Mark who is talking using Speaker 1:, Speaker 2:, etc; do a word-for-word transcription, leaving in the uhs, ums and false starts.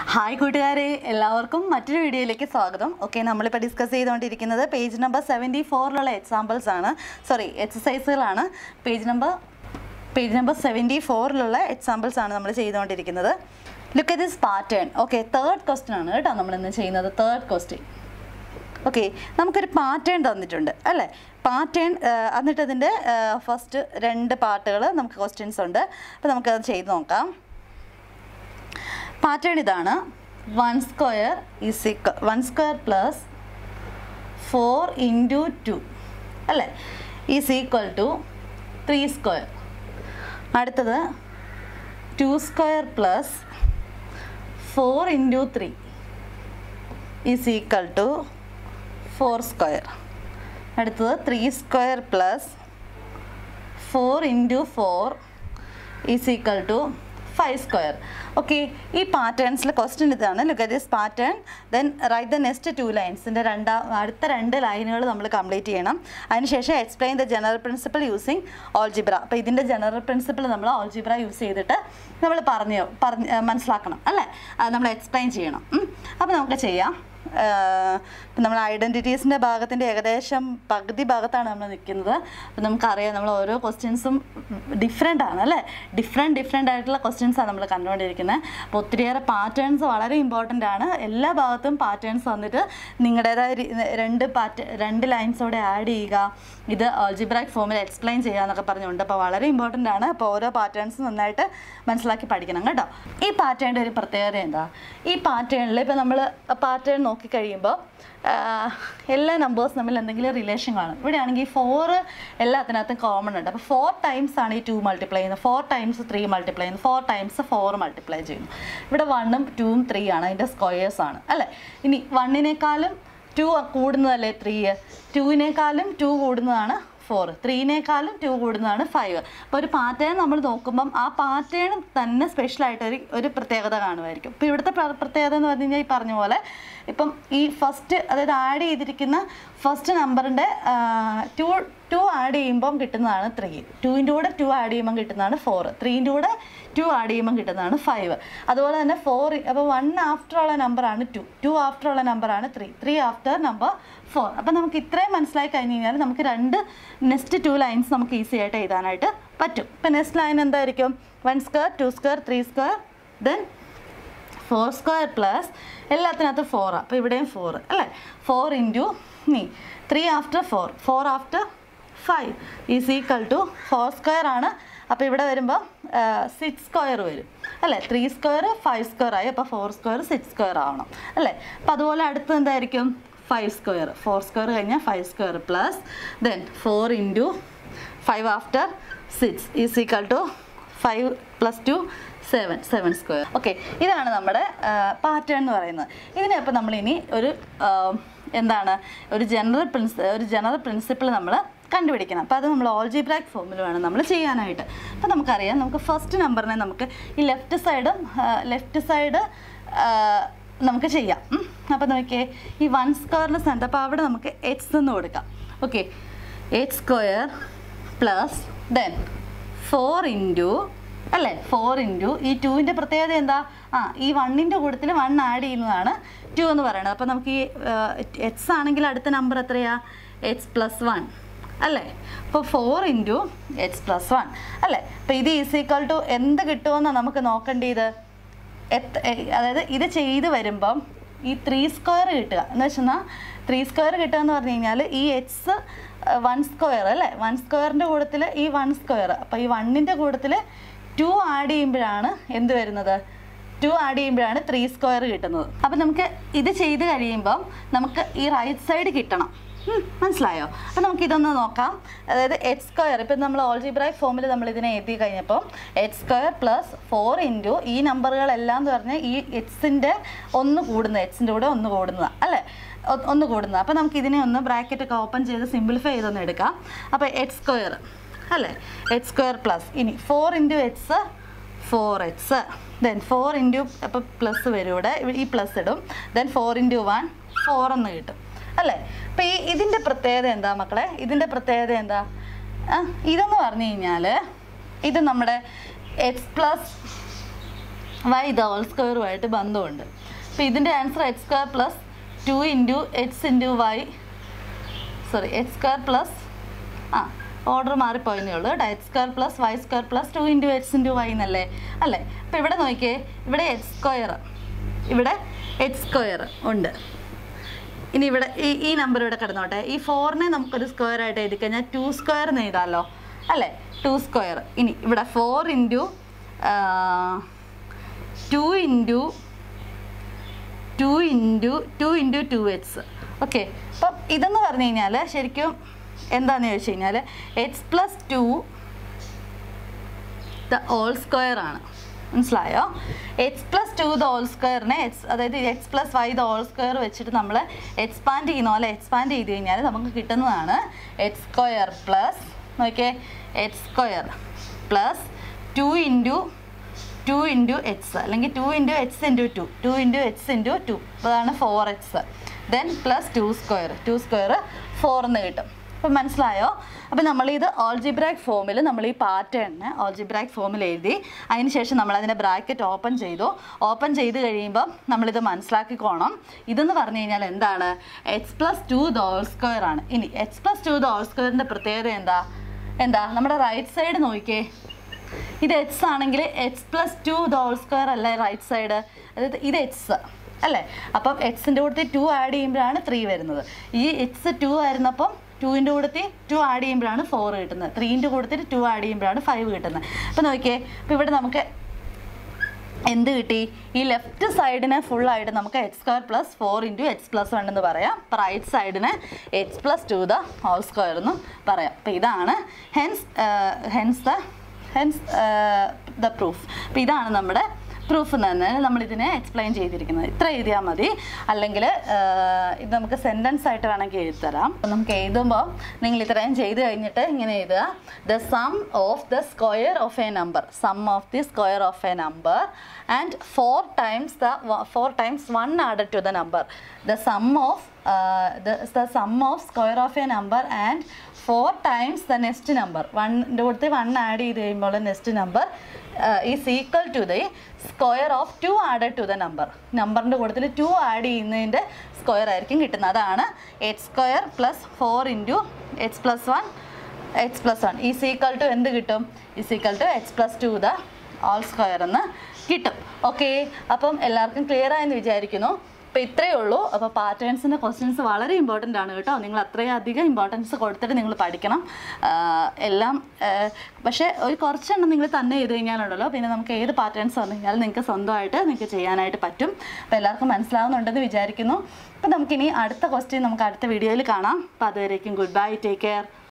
Speaker 1: Hi കൂട്ടുകാരെ, എല്ലാവർക്കും മറ്റൊരു വീഡിയോയിലേക്ക് സ്വാഗതം. ഓക്കെ, നമ്മളിപ്പോൾ ഡിസ്കസ് ചെയ്തുകൊണ്ടിരിക്കുന്നത് പേജ് നമ്പർ സെവൻറ്റി ഫോറിലുള്ള എക്സാമ്പിൾസ് ആണ്, സോറി എക്സസൈസുകളാണ്. Page number page number seventy ഫോറിലുള്ള എക്സാമ്പിൾസ് ആണ് നമ്മൾ ചെയ്തുകൊണ്ടിരിക്കുന്നത്. Look at this pattern. Okay, third question ആണ് കേട്ടോ നമ്മളിന്ന് ചെയ്യുന്നത്. Third question. ഓക്കെ, നമുക്കൊരു പാറ്റേൺ തന്നിട്ടുണ്ട് അല്ലേ? പാറ്റേൺ എന്നിട്ട് അതിൻ്റെ ഫസ്റ്റ് രണ്ട് പാർട്ടുകൾ നമുക്ക് ക്വസ്റ്റ്യൻസ് ഉണ്ട്. അപ്പോൾ നമുക്കത് ചെയ്ത് നോക്കാം. പാറ്റേൺ ഇതാണ്. One square is equal one square plus four into two അല്ലേ is equal to three square. അടുത്തത് two square plus four into three is equal to four square. അടുത്തത് three square plus four into four is equal to five square. Okay, ഈ പാറ്റേൺസിൽ question ഇതാണ്. Look at this pattern, then right the next two ലൈൻസിൻ്റെ രണ്ടാം അടുത്ത രണ്ട് ലൈനുകൾ നമ്മൾ കംപ്ലീറ്റ് ചെയ്യണം. അതിനുശേഷം explain the general principle using algebra. അപ്പോൾ ഇതിൻ്റെ ജനറൽ പ്രിൻസിപ്പിൾ നമ്മൾ ഓൾജിബ്ര യൂസ് ചെയ്തിട്ട് നമ്മൾ പറഞ്ഞു പറഞ്ഞ് മനസ്സിലാക്കണം അല്ലേ? നമ്മൾ എക്സ്പ്ലെയിൻ ചെയ്യണം. അപ്പോൾ നമുക്ക് ചെയ്യാം. ഇപ്പം നമ്മൾ ഐഡൻറ്റിറ്റീസിൻ്റെ ഭാഗത്തിൻ്റെ ഏകദേശം പകുതി ഭാഗത്താണ് നമ്മൾ നിൽക്കുന്നത്. അപ്പം നമുക്കറിയാം നമ്മൾ ഓരോ ക്വസ്റ്റ്യൻസും ഡിഫറെൻ്റ് ആണ് അല്ലേ? ഡിഫറെൻറ്റ് ഡിഫറെൻ്റ് ആയിട്ടുള്ള ക്വസ്റ്റ്യൻസാണ് നമ്മൾ കണ്ടുകൊണ്ടിരിക്കുന്നത്. അപ്പോൾ ഒത്തിരിയേറെ പാറ്റേൺസ് വളരെ ഇമ്പോർട്ടൻ്റ് ആണ്. എല്ലാ ഭാഗത്തും പാറ്റേൺസ് വന്നിട്ട് നിങ്ങളുടേതായ രണ്ട് പാറ്റ രണ്ട് ലൈൻസോടെ ആഡ് ചെയ്യുക, ഇത് ആൾജിബ്രായിക് ഫോമിൽ എക്സ്പ്ലെയിൻ ചെയ്യുക എന്നൊക്കെ പറഞ്ഞുകൊണ്ട്. അപ്പോൾ വളരെ ഇമ്പോർട്ടൻ്റ് ആണ്. അപ്പോൾ ഓരോ പാറ്റേൺസും നന്നായിട്ട് മനസ്സിലാക്കി പഠിക്കണം കേട്ടോ. ഈ പാറ്റേണിൻ്റെ ഒരു പ്രത്യേകത എന്താ? ഈ പാറ്റേണിൽ ഇപ്പോൾ നമ്മൾ പാറ്റേൺ നോക്കിക്കഴിയുമ്പോൾ എല്ലാ നമ്പേഴ്സ് തമ്മിൽ എന്തെങ്കിലും റിലേഷൻ കാണും. ഇവിടെ ആണെങ്കിൽ ഫോറ് എല്ലാത്തിനകത്തും കോമൺ ഉണ്ട്. അപ്പോൾ ഫോർ ടൈംസ് ആണ് ഈ ടു മൾട്ടിപ്ലൈ ചെയ്യുന്നത്, ഫോർ ടൈംസ് ത്രീ മൾട്ടിപ്ലൈ ചെയ്യുന്നത്, ഫോർ ടൈംസ് ഫോർ മൾട്ടിപ്ലൈ ചെയ്യുന്നു. ഇവിടെ വണ്ണും ടൂവും ത്രീ ആണ്, അതിൻ്റെ സ്ക്വയേഴ്സ് ആണ് അല്ലേ? ഇനി വണ്ണിനേക്കാളും ടു കൂടുന്നതല്ലേ ത്രീ, ടുവിനേക്കാളും ടു കൂടുന്നതാണ് ഫോർ, ത്രീനേക്കാളും ടു കൂടുന്നതാണ് ഫൈവ്. അപ്പോൾ ഒരു പാറ്റേൺ നമ്മൾ നോക്കുമ്പം ആ പാറ്റേൺ തന്നെ സ്പെഷ്യലായിട്ടൊരു ഒരു പ്രത്യേകത കാണുമായിരിക്കും. ഇപ്പോൾ ഇവിടുത്തെ പ്രത്യേകത എന്ന് പറഞ്ഞു കഴിഞ്ഞാൽ ഈ പറഞ്ഞ പോലെ ഇപ്പം ഈ ഫസ്റ്റ്, അതായത് ആഡ് ചെയ്തിരിക്കുന്ന ഫസ്റ്റ് നമ്പറിൻ്റെ ടു ടു ആഡ് ചെയ്യുമ്പം കിട്ടുന്നതാണ് ത്രീ, ടുവിൻ്റെ കൂടെ ടു ആഡ് ചെയ്യുമ്പം കിട്ടുന്നതാണ് ഫോർ, ത്രീൻ്റെ കൂടെ ടു ആഡ് ചെയ്യുമ്പം കിട്ടുന്നതാണ് ഫൈവ്. അതുപോലെ തന്നെ ഫോർ, അപ്പോൾ വൺ ആഫ്റ്റർ ഉള്ള നമ്പറാണ് ടു, ടു ആഫ്റ്റർ ഉള്ള നമ്പറാണ് three, three after number four. അപ്പോൾ നമുക്ക് ഇത്രയും മനസ്സിലായി കഴിഞ്ഞ് കഴിഞ്ഞാൽ നമുക്ക് രണ്ട് നെക്സ്റ്റ് ടു ലൈൻസ് നമുക്ക് ഈസി ആയിട്ട് എഴുതാനായിട്ട് പറ്റും. ഇപ്പം നെക്സ്റ്റ് ലൈൻ എന്തായിരിക്കും? One square, two square, three square, then four square plus എല്ലാത്തിനകത്ത് ഫോറാണ്. അപ്പോൾ ഇവിടെയും ഫോർ അല്ലേ? ഫോർ ഇൻറ്റു നീ three after four, four after five is equal to four square ആണ്. അപ്പോൾ ഇവിടെ വരുമ്പോൾ സിക്സ് സ്ക്വയർ വരും അല്ലേ? ത്രീ സ്ക്വയർ ഫൈവ് സ്ക്വയർ ആയി, അപ്പോൾ ഫോർ സ്ക്വയർ സിക്സ് സ്ക്വയർ ആവണം അല്ലേ? അപ്പോൾ അതുപോലെ അടുത്ത് എന്തായിരിക്കും? ഫൈവ് സ്ക്വയർ, ഫോർ സ്ക്വയർ കഴിഞ്ഞാൽ five square plus then four into five after six is equal to five plus two seven, seven square. Okay, ഇതാണ് നമ്മുടെ പാറ്റേൺ എന്ന് പറയുന്നത്. ഇതിനെ അപ്പോൾ നമ്മളിനി ഒരു എന്താണ് ഒരു ജനറൽ പ്രിൻസി ഒരു ജനറൽ പ്രിൻസിപ്പിൾ നമ്മൾ കണ്ടുപിടിക്കണം. അപ്പോൾ അത് നമ്മൾ ഓൾജിബ്രായിക് ഫോമിൽ വേണം നമ്മൾ ചെയ്യാനായിട്ട്. അപ്പോൾ നമുക്കറിയാം, നമുക്ക് ഫസ്റ്റ് നമ്പറിനെ നമുക്ക് ഈ ലെഫ്റ്റ് സൈഡും ലെഫ്റ്റ് സൈഡ് നമുക്ക് ചെയ്യാം. അപ്പോൾ നോക്കിയേ, ഈ വൺ സ്ക്വയറിൻ്റെ സ്ഥാനത്ത് അപ്പോൾ അവിടെ നമുക്ക് എക്സ് എന്ന് കൊടുക്കാം. ഓക്കെ, X square plus then four into അല്ലേ? ഫോർ ഇൻറ്റു ഈ ടുവിൻ്റെ പ്രത്യേകത എന്താ? ആ ഈ വണ്ണിൻ്റെ കൂട്ടത്തിൽ വൺ ആഡ് ചെയ്യുന്നതാണ് ടു എന്ന് പറയുന്നത്. അപ്പോൾ നമുക്ക് ഈ എക്സ് ആണെങ്കിൽ അടുത്ത നമ്പർ എത്രയാ? എക്സ് പ്ലസ് വൺ അല്ലേ? അപ്പോൾ four into X plus one അല്ലേ? അപ്പോൾ ഇത് ഈസ് ഈക്വൽ ടു എന്ത് കിട്ടുമെന്നാണ് നമുക്ക് നോക്കേണ്ടത്? എത്ര, അതായത് ഇത് ചെയ്ത് വരുമ്പം ഈ ത്രീ സ്ക്വയർ കിട്ടുക എന്ന് വെച്ചാൽ ത്രീ സ്ക്വയർ കിട്ടുക എന്ന് പറഞ്ഞു കഴിഞ്ഞാൽ ഈ എക്സ് വൺ സ്ക്വയർ അല്ലേ? വൺ സ്ക്വയറിൻ്റെ കൂട്ടത്തിൽ ഈ വൺ സ്ക്വയർ, അപ്പോൾ ഈ വണ്ണിൻ്റെ കൂട്ടത്തിൽ ടു ആഡ് ചെയ്യുമ്പോഴാണ് എന്ത് വരുന്നത്? ടു ആഡ് ചെയ്യുമ്പോഴാണ് ത്രീ സ്ക്വയർ കിട്ടുന്നത്. അപ്പം നമുക്ക് ഇത് ചെയ്ത് കഴിയുമ്പം നമുക്ക് ഈ റൈറ്റ് സൈഡ് കിട്ടണം. മനസ്സിലായോ? അപ്പം നമുക്കിതൊന്ന് നോക്കാം. അതായത് എക്സ് സ്ക്വയർ, ഇപ്പം നമ്മൾ ഓൾജിബ്രായിക് ഫോമിൽ നമ്മൾ ഇതിനെ എഴുതി കഴിഞ്ഞപ്പോൾ X square plus four into ഈ നമ്പറുകളെല്ലാം എന്ന് പറഞ്ഞാൽ ഈ എക്സിൻ്റെ ഒന്ന് കൂടുന്നത്, എക്സിൻ്റെ കൂടെ ഒന്ന് കൂടുന്നതാണ് അല്ലേ? ഒന്ന് കൂടുന്നത്. അപ്പോൾ നമുക്ക് ഇതിനെ ഒന്ന് ബ്രാക്കറ്റൊക്കെ ഓപ്പൺ ചെയ്ത് സിംപ്ലിഫൈ ചെയ്തൊന്ന് എടുക്കാം. അപ്പോൾ എക്സ് സ്ക്വയർ അല്ലേ? എക്സ് സ്ക്വയർ പ്ലസ് ഇനി four into X, four X, then four into അപ്പോൾ പ്ലസ് വരും ഇവിടെ, ഈ പ്ലസ് ഇടും, then four into one four എന്ന് കിട്ടും അല്ലേ? അപ്പോൾ ഈ ഇതിൻ്റെ പ്രത്യേകത എന്താ മക്കളെ? ഇതിൻ്റെ പ്രത്യേകത എന്താ? ഇതെന്ന് പറഞ്ഞു കഴിഞ്ഞാൽ ഇത് നമ്മുടെ X plus Y the whole സ്ക്വയറുമായിട്ട് ബന്ധമുണ്ട്. അപ്പോൾ ഇതിൻ്റെ answer X square plus two into X into Y sorry X square plus ആ ഓർഡർ മാറിപ്പോയെന്നേ ഉള്ളൂ കേട്ടോ. X square plus Y square plus two into X into Y എന്നല്ലേ അല്ലേ. അപ്പോൾ ഇവിടെ നോക്കിയേ, ഇവിടെ എക്സ് സ്ക്വയർ, ഇവിടെ എക്സ് സ്ക്വയർ ഉണ്ട്. ഇനി ഇവിടെ ഈ ഈ നമ്പർ ഇവിടെ കിടന്നോട്ടെ. ഈ ഫോറിനെ നമുക്കൊരു സ്ക്വയർ ആയിട്ട് എഴുതി കഴിഞ്ഞാൽ ടു സ്ക്വയർ എന്ന് എഴുതാമല്ലോ അല്ലേ, ടു സ്ക്വയർ. ഇനി ഇവിടെ four into two into two into two into two X. Okay, അപ്പം ഇതെന്ന് പറഞ്ഞു കഴിഞ്ഞാൽ ശരിക്കും എന്താണെന്ന് ചോദിച്ചു കഴിഞ്ഞാൽ X plus two the whole square ആണ്. മനസ്സിലായോ? X plus two the whole സ്ക്വയറിനെ എക്സ് അതായത് X plus Y the whole square വെച്ചിട്ട് നമ്മൾ എക്സ്പാൻഡ് ചെയ്യുന്ന പോലെ എക്സ്പാൻഡ് ചെയ്ത് കഴിഞ്ഞാൽ നമുക്ക് കിട്ടുന്നതാണ് എക്സ് സ്ക്വയർ പ്ലസ് നോക്കിയേ X square plus two into two into X അല്ലെങ്കിൽ two into X into two two into X into two അതാണ് four X then plus two square two square four എന്ന് കിട്ടും. അപ്പം മനസ്സിലായോ? അപ്പം നമ്മളിത് ഓൾജിബ്രാക് ഫോമിൽ നമ്മൾ ഈ പാറ്റേണിന് ഓൾജിബ്രാക് ഫോമിൽ എഴുതി അതിന് ശേഷം നമ്മളതിൻ്റെ ബ്രാക്കറ്റ് ഓപ്പൺ ചെയ്തു. ഓപ്പൺ ചെയ്ത് കഴിയുമ്പം നമ്മളിത് മനസ്സിലാക്കിക്കോണം. ഇതെന്ന് പറഞ്ഞു കഴിഞ്ഞാൽ എന്താണ്, X plus two the whole square ആണ്. ഇനി X plus two the whole സ്ക്വയറിൻ്റെ പ്രത്യേകത എന്താ എന്താ നമ്മുടെ റൈറ്റ് സൈഡ് നോക്കിയേ, ഇത് എക്സ് ആണെങ്കിൽ X plus two the whole square അല്ലേ റൈറ്റ് സൈഡ്, അതായത് ഇത് എക്സ് അല്ലേ. അപ്പം എക്സിൻ്റെ കൂട്ടത്തിൽ ടു ആഡ് ചെയ്യുമ്പോഴാണ് ത്രീ വരുന്നത്. ഈ എക്സ് ടു ആയിരുന്നപ്പം ടുവിൻ്റെ കൂട്ടത്തിൽ ടു ആഡ് ചെയ്യുമ്പോഴാണ് ഫോർ കിട്ടുന്നത്. ത്രീൻ്റെ കൂട്ടത്തിൽ ടു ആഡ് ചെയ്യുമ്പോഴാണ് ഫൈവ് കിട്ടുന്നത്. അപ്പം നോക്കിയേ, അപ്പോൾ ഇവിടെ നമുക്ക് എന്ത് കിട്ടി, ഈ ലെഫ്റ്റ് സൈഡിനെ ഫുള്ളായിട്ട് നമുക്ക് X square plus four into X plus one എന്ന് പറയാം. അപ്പോൾ റൈറ്റ് സൈഡിന് X plus two the whole square എന്ന് പറയാം. അപ്പോൾ ഇതാണ് hence hence the hence the proof. അപ്പോൾ ഇതാണ് നമ്മുടെ പ്രൂഫ് എന്ന് തന്നെ നമ്മളിതിനെ എക്സ്പ്ലെയിൻ ചെയ്തിരിക്കുന്നത്. ഇത്ര എഴുതിയാൽ മതി. അല്ലെങ്കിൽ ഇത് നമുക്ക് സെൻറ്റൻസ് ആയിട്ട് വേണമെങ്കിൽ എഴുതിത്തരാം. അപ്പം നമുക്ക് എഴുതുമ്പോൾ നിങ്ങൾ ഇത്രയും ചെയ്ത് കഴിഞ്ഞിട്ട് ഇങ്ങനെ എഴുതുക, the sum of the square of a number sum of the square of a number and four times the four times one added to the number the sum of the sum of square of a number and four times the next number വണ്ണിൻ്റെ കൂട്ടത്തിൽ one add ചെയ്ത് കഴിയുമ്പോൾ next number is equal to the square of two added to the number. നമ്പറിൻ്റെ കൂട്ടത്തിൽ two add ചെയ്യുന്നതിൻ്റെ square ആയിരിക്കും കിട്ടുന്നത്. അതാണ് X square plus four into X plus one X plus one is equal to എന്ത് കിട്ടും, is equal to X plus two the whole square എന്ന് കിട്ടും. ഓക്കെ, അപ്പം എല്ലാവർക്കും ക്ലിയർ ആയെന്ന് വിചാരിക്കുന്നു. അപ്പോൾ ഇത്രയേ ഉള്ളൂ. അപ്പോൾ പാറ്റേൺസിൻ്റെ ക്വസ്റ്റ്യൻസ് വളരെ ഇമ്പോർട്ടൻ്റ് ആണ് കേട്ടോ. നിങ്ങൾ അത്രയും അധികം ഇമ്പോർട്ടൻസ് കൊടുത്തിട്ട് നിങ്ങൾ പഠിക്കണം എല്ലാം. പക്ഷേ ഒരു കുറച്ചെണ്ണം നിങ്ങൾ തന്നെ ചെയ്ത് കഴിഞ്ഞാലുണ്ടല്ലോ പിന്നെ നമുക്ക് ഏത് പാറ്റേൺസ് വന്നു കഴിഞ്ഞാലും നിങ്ങൾക്ക് സ്വന്തമായിട്ട് നിങ്ങൾക്ക് ചെയ്യാനായിട്ട് പറ്റും. അപ്പോൾ എല്ലാവർക്കും മനസ്സിലാവുന്നുണ്ടെന്ന് വിചാരിക്കുന്നു. അപ്പോൾ നമുക്കിനി അടുത്ത ക്വസ്റ്റ്യൻ നമുക്ക് അടുത്ത വീഡിയോയിൽ കാണാം. അപ്പോൾ അതുവരേക്കും ഗുഡ് ബൈ, ടേക്ക് കെയർ.